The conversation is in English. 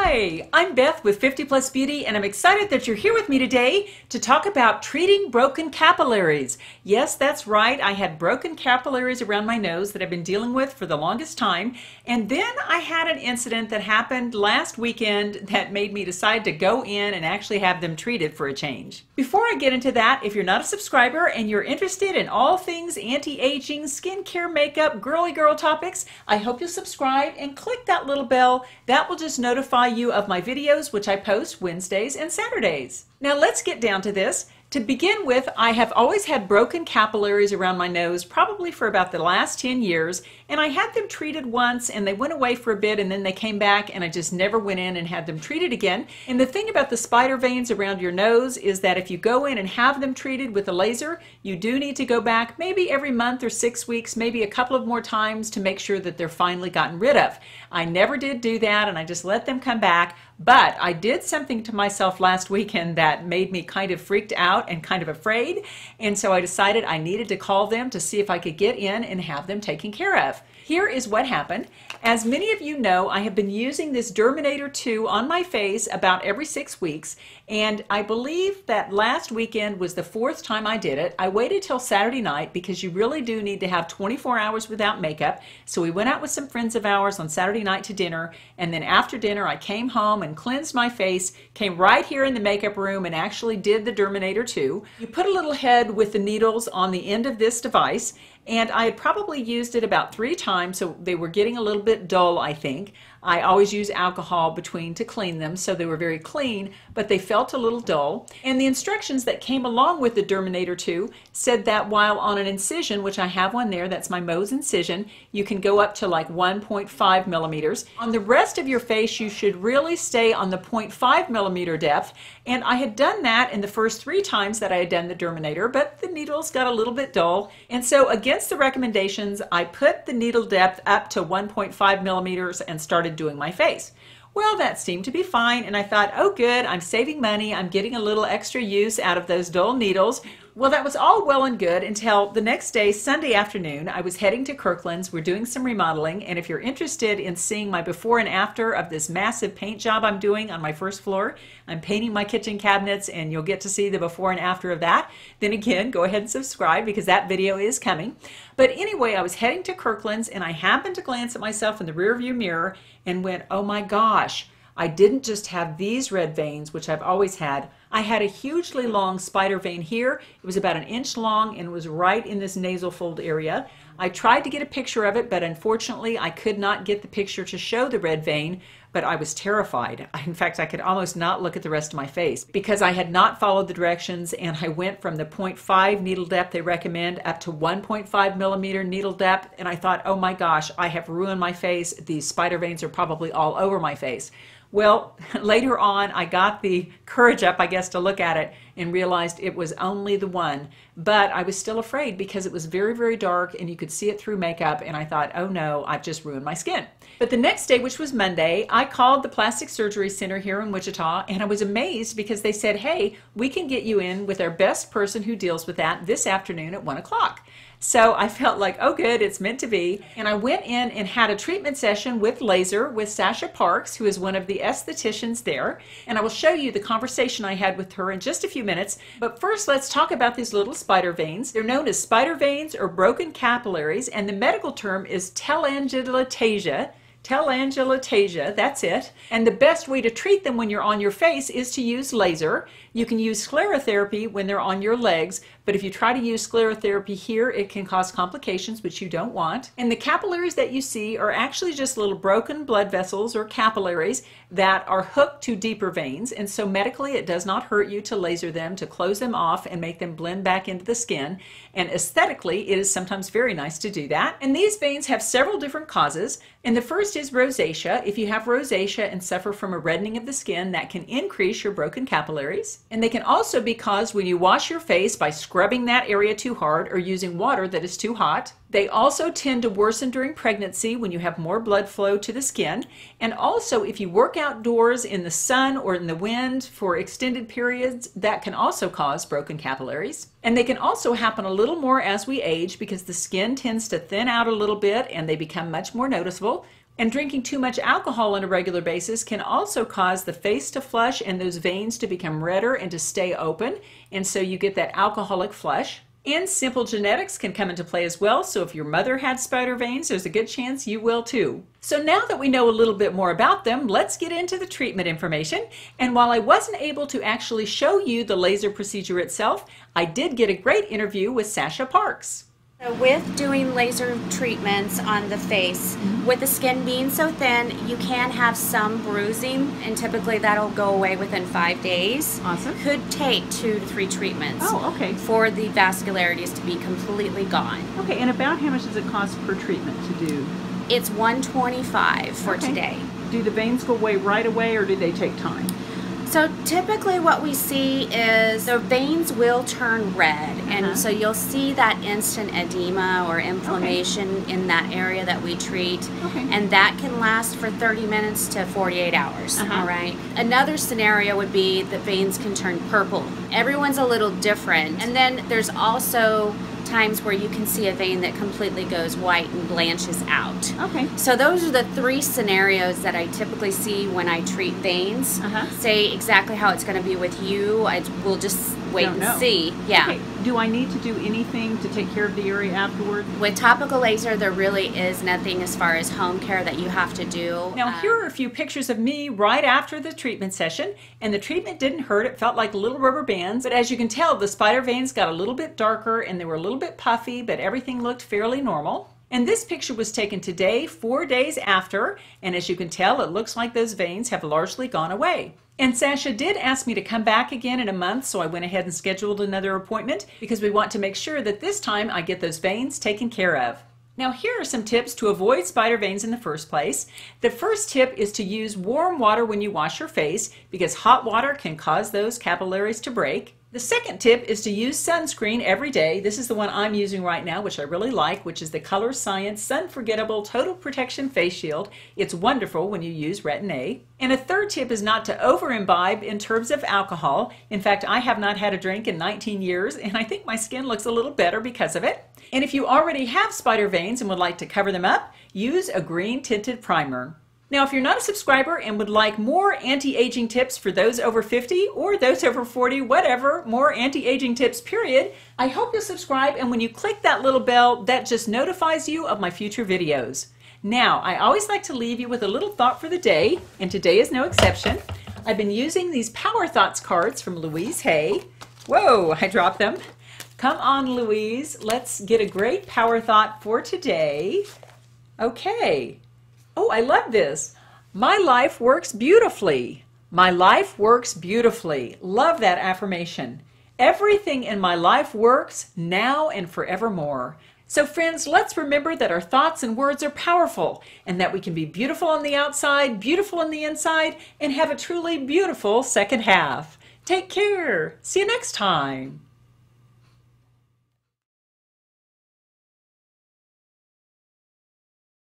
Hi, I'm Beth with 50 Plus Beauty, and I'm excited that you're here with me today to talk about treating broken capillaries. Yes, that's right. I had broken capillaries around my nose that I've been dealing with for the longest time. And then I had an incident that happened last weekend that made me decide to go in and actually have them treated for a change. Before I get into that, if you're not a subscriber and you're interested in all things anti-aging, skincare, makeup, girly girl topics, I hope you'll subscribe and click that little bell. That will just notify you of my videos, which I post Wednesdays and Saturdays. Now let's get down to this. To begin with, I have always had broken capillaries around my nose, probably for about the last 10 years, and I had them treated once and they went away for a bit and then they came back and I just never went in and had them treated again. And the thing about the spider veins around your nose is that if you go in and have them treated with a laser, you do need to go back maybe every month or 6 weeks, maybe a couple of more times to make sure that they're finally gotten rid of. I never did do that and I just let them come back. But I did something to myself last weekend that made me kind of freaked out and kind of afraid. And so I decided I needed to call them to see if I could get in and have them taken care of. Here is what happened. As many of you know, I have been using this Derminator 2 on my face about every 6 weeks. And I believe that last weekend was the 4th time I did it. I waited till Saturday night because you really do need to have 24 hours without makeup. So we went out with some friends of ours on Saturday night to dinner. And then after dinner, I came home and cleansed my face, came right here in the makeup room and actually did the Derminator 2. You put a little head with the needles on the end of this device, and I had probably used it about 3 times, so they were getting a little bit dull, I think. I always use alcohol between to clean them, so they were very clean, but they felt a little dull. And the instructions that came along with the Derminator 2 said that while on an incision, which I have one there, that's my Mohs incision, you can go up to like 1.5 millimeters. On the rest of your face, you should really stay on the 0.5 millimeter depth. And I had done that in the first 3 times that I had done the Derminator, but the needles got a little bit dull. And so against the recommendations, I put the needle depth up to 1.5 millimeters and started doing my face. Well, that seemed to be fine, and I thought, oh good, I'm saving money, I'm getting a little extra use out of those dull needles. Well, that was all well and good until the next day, Sunday afternoon, I was heading to Kirkland's. We're doing some remodeling, and if you're interested in seeing my before and after of this massive paint job I'm doing on my first floor, I'm painting my kitchen cabinets, and you'll get to see the before and after of that. Then again, go ahead and subscribe because that video is coming. But anyway, I was heading to Kirkland's, and I happened to glance at myself in the rearview mirror and went, oh my gosh, I didn't just have these red veins, which I've always had. I had a hugely long spider vein here. It was about 1 inch long and was right in this nasal fold area. I tried to get a picture of it, but unfortunately I could not get the picture to show the red vein, but I was terrified. In fact, I could almost not look at the rest of my face because I had not followed the directions, and I went from the 0.5 needle depth they recommend up to 1.5 millimeter needle depth, and I thought, oh my gosh, I have ruined my face. These spider veins are probably all over my face. Well, later on, I got the courage up, I guess, to look at it and realized it was only the one. But I was still afraid because it was very, very dark and you could see it through makeup. And I thought, oh no, I've just ruined my skin. But the next day, which was Monday, I called the Plastic Surgery Center here in Wichita, and I was amazed because they said, hey, we can get you in with our best person who deals with that this afternoon at 1 o'clock. So I felt like, oh good, it's meant to be. And I went in and had a treatment session with laser with Sasha Parks, who is one of the estheticians there. And I will show you the conversation I had with her in just a few minutes. But first, let's talk about these little spider veins. They're known as spider veins or broken capillaries, and the medical term is telangiectasia. Telangiectasia, that's it. And the best way to treat them when you're on your face is to use laser. You can use sclerotherapy when they're on your legs, but if you try to use sclerotherapy here, it can cause complications, which you don't want. And the capillaries that you see are actually just little broken blood vessels or capillaries that are hooked to deeper veins. And so medically, it does not hurt you to laser them, to close them off and make them blend back into the skin. And aesthetically, it is sometimes very nice to do that. And these veins have several different causes. And the first is rosacea. If you have rosacea and suffer from a reddening of the skin, that can increase your broken capillaries. And they can also be caused when you wash your face by scrubbing that area too hard or using water that is too hot. They also tend to worsen during pregnancy when you have more blood flow to the skin. And also, if you work outdoors in the sun or in the wind for extended periods, that can also cause broken capillaries. And they can also happen a little more as we age because the skin tends to thin out a little bit and they become much more noticeable. And drinking too much alcohol on a regular basis can also cause the face to flush and those veins to become redder and to stay open. And so you get that alcoholic flush. And simple genetics can come into play as well. So if your mother had spider veins, there's a good chance you will too. So now that we know a little bit more about them, let's get into the treatment information. And while I wasn't able to actually show you the laser procedure itself, I did get a great interview with Sasha Parks. So with doing laser treatments on the face, with the skin being so thin, you can have some bruising, and typically that'll go away within 5 days. Awesome. Could take 2 to 3 treatments. Oh, okay. For the vascularities to be completely gone. Okay, and about how much does it cost per treatment to do? It's $125 for Okay. today. Do the veins go away right away or do they take time? So typically what we see is the veins will turn red, and so you'll see that instant edema or inflammation in that area that we treat, and that can last for 30 minutes to 48 hours, all right? Another scenario would be the veins can turn purple. Everyone's a little different, and then there's also times where you can see a vein that completely goes white and blanches out. Okay. So those are the 3 scenarios that I typically see when I treat veins. Say exactly how it's going to be with you, we'll just wait and see. Yeah. Okay. Do I need to do anything to take care of the area afterward? With topical laser, there really is nothing as far as home care that you have to do. Now here are a few pictures of me right after the treatment session, and the treatment didn't hurt. It felt like little rubber bands, but as you can tell, the spider veins got a little bit darker and they were a little bit puffy, but everything looked fairly normal. And this picture was taken today, 4 days after, and as you can tell, it looks like those veins have largely gone away. And Sasha did ask me to come back again in a month, so I went ahead and scheduled another appointment because we want to make sure that this time I get those veins taken care of. Now here are some tips to avoid spider veins in the first place. The first tip is to use warm water when you wash your face because hot water can cause those capillaries to break. The second tip is to use sunscreen every day. This is the one I'm using right now, which I really like, which is the Color Science Sun-Forgettable Total Protection Face Shield. It's wonderful when you use Retin-A. And a third tip is not to over-imbibe in terms of alcohol. In fact, I have not had a drink in 19 years, and I think my skin looks a little better because of it. And if you already have spider veins and would like to cover them up, use a green tinted primer. Now, if you're not a subscriber and would like more anti-aging tips for those over 50 or those over 40, whatever, more anti-aging tips, period, I hope you'll subscribe, and when you click that little bell, that just notifies you of my future videos. Now, I always like to leave you with a little thought for the day, and today is no exception. I've been using these Power Thoughts cards from Louise Hay. Whoa, I dropped them. Come on, Louise, let's get a great power thought for today. Okay. Oh, I love this. My life works beautifully. My life works beautifully. Love that affirmation. Everything in my life works now and forevermore. So friends, let's remember that our thoughts and words are powerful and that we can be beautiful on the outside, beautiful on the inside, and have a truly beautiful second half. Take care. See you next time.